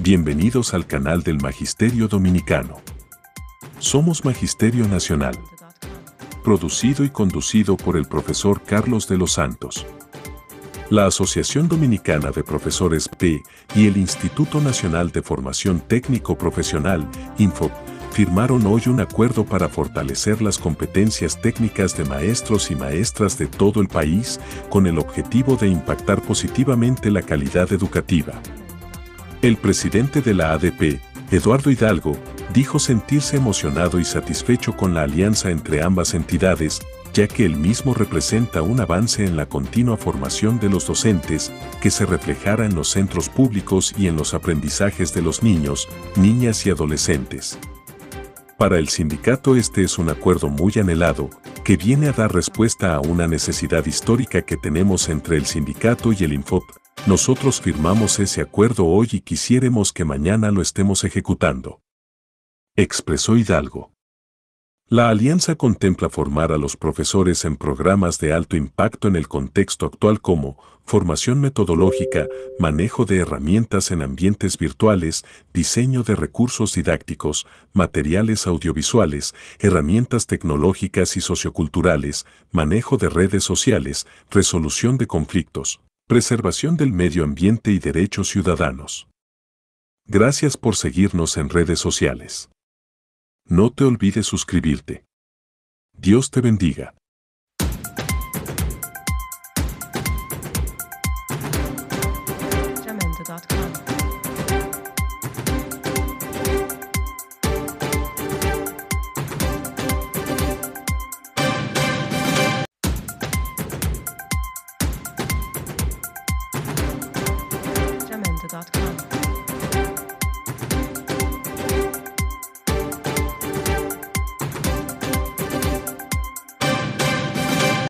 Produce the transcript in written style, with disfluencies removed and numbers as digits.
Bienvenidos al canal del Magisterio Dominicano. Somos Magisterio Nacional, producido y conducido por el profesor Carlos de los Santos. La Asociación Dominicana de Profesores P y el Instituto Nacional de Formación Técnico Profesional, INFOP, firmaron hoy un acuerdo para fortalecer las competencias técnicas de maestros y maestras de todo el país con el objetivo de impactar positivamente la calidad educativa. El presidente de la ADP, Eduardo Hidalgo, dijo sentirse emocionado y satisfecho con la alianza entre ambas entidades, ya que el mismo representa un avance en la continua formación de los docentes, que se reflejará en los centros públicos y en los aprendizajes de los niños, niñas y adolescentes. Para el sindicato este es un acuerdo muy anhelado, que viene a dar respuesta a una necesidad histórica que tenemos entre el sindicato y el INFOP. Nosotros firmamos ese acuerdo hoy y quisiéramos que mañana lo estemos ejecutando, expresó Hidalgo. La alianza contempla formar a los profesores en programas de alto impacto en el contexto actual como formación metodológica, manejo de herramientas en ambientes virtuales, diseño de recursos didácticos, materiales audiovisuales, herramientas tecnológicas y socioculturales, manejo de redes sociales, resolución de conflictos, preservación del medio ambiente y derechos ciudadanos. Gracias por seguirnos en redes sociales. No te olvides suscribirte. Dios te bendiga.